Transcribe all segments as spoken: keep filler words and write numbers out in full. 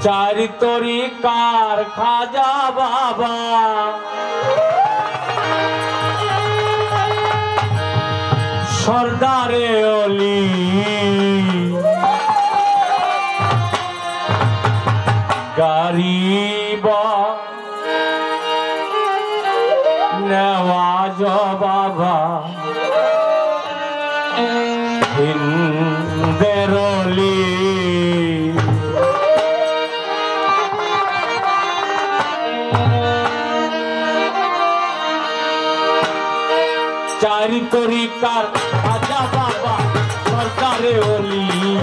चार तरीकार खाजा बाबा सरदारे ओली गरीब नवाज बाबा हिंदेर ओली चार तरीकार खाजा बाबा सरकारे ओली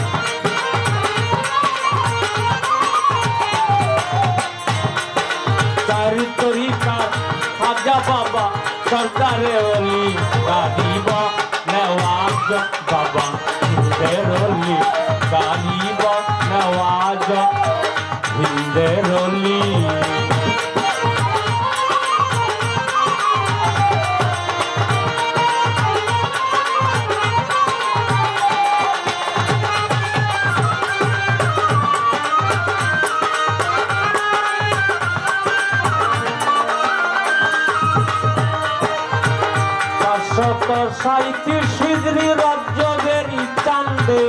चार तरीकार खाजा बाबा सरकारे ओली गरीब नवाज बाबा हिंदेर ओली गरीब नवाज हिंदेर ओली साहित्य सिद्री राज्य बेरी चांदे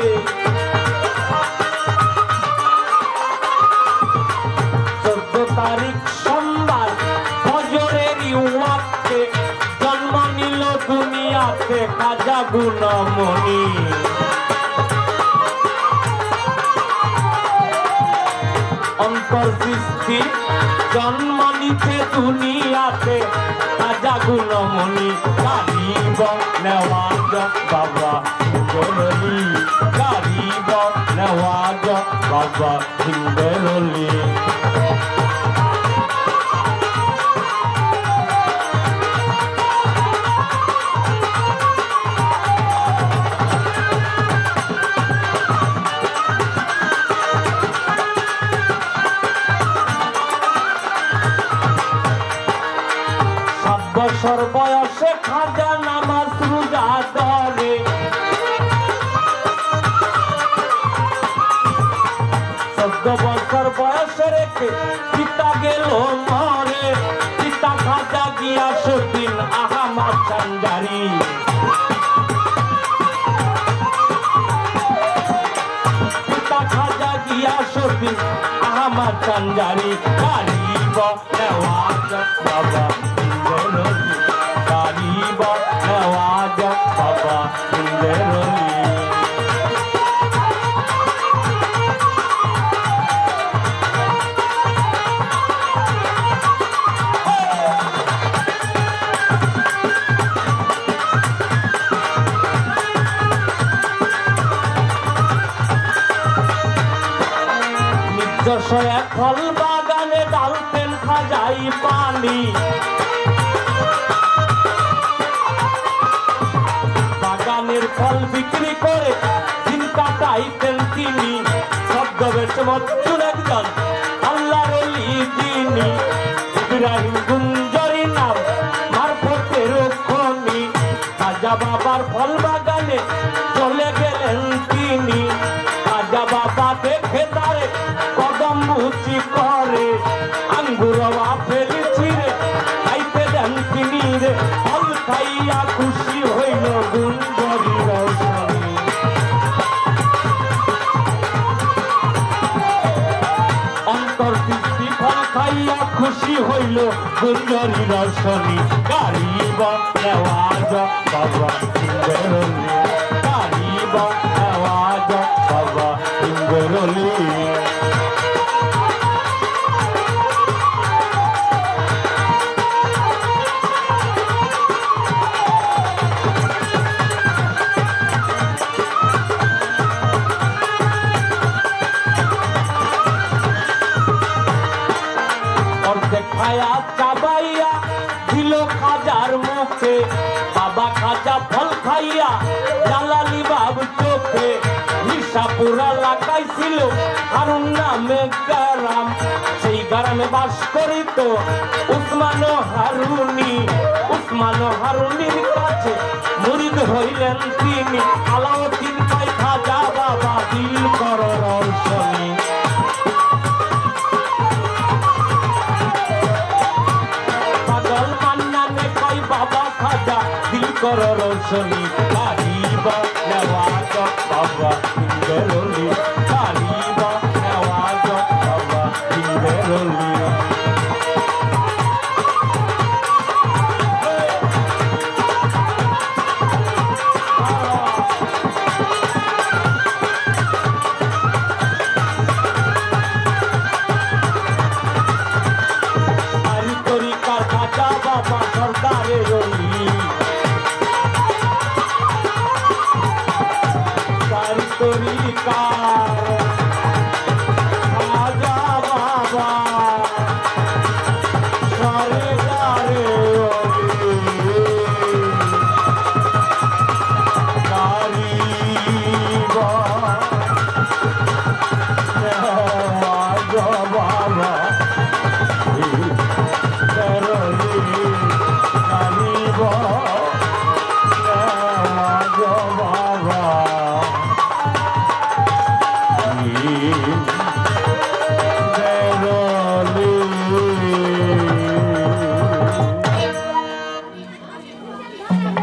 चौदह तारीख सोमवार फजरेरी वक्ते जन्म निल दुनियाते खाजा गुणमणि अंतर्दृष्टि जन्म निते दुनियाते खाजा गुणमणि गरीब नवाज बाबा हिंदेरोली गरीब नवाज बाबा हिंदेरोली बছর বয়সে খাজা নামাজ রোজা ধরে চোদ্দ বছর বয়সে রেখে পিতা গেল মরে পিতা খাজা গিয়াসউদ্দিন আহমদ চান্দারি পিতা খাজা গিয়াসউদ্দিন আহমদ চান্দারি গরিব নওয়াজ বাবা गरीब नवाज बाबा हिंदेरोली নিজস্ব এক ফল বাগানে ডালতেন খাজাই পানি ফল বিক্রি করে দিন কাটাইতেন তিনি ছদ্মবেশে মজদুর একজন আল্লাহর ওলি যিনি ইব্রাহিম গুঞ্জরি নাম মারফতের খনি খাজা বাবার ফল বাগানে চলে গেলেন তিনি খাজা বাবা দেখে তারে কদম মুচি করে আঙ্গুর আপেল ছিঁড়ে খাইতে দেন তিনি রে ফল খাইয়া খুশি হইল গুঞ্জরি অন্তর্দৃষ্টি ফল খাইয়া খুশি হইল গুঞ্জরি রসনী গরিব নওয়াজ বাবা হিंदेरोली গরিব নওয়াজ বাবা হিंदेरोली खाया चाबाइया दिलो खाजार मुखे बाबा खाजा फल खाइया जालाली बाब चोखे हिस्सा पूरा लागाइছিল হারুন নামে গ্রাম সেই গ্রামে বাস করিত উসমান হারুনি উসমান হারুনির কাছে মুরিদ হইলেন তিনি আলাউদ্দিন খাজা বাবা দিল কর রওশনী শুনি কাহিব নেওয়া বাবা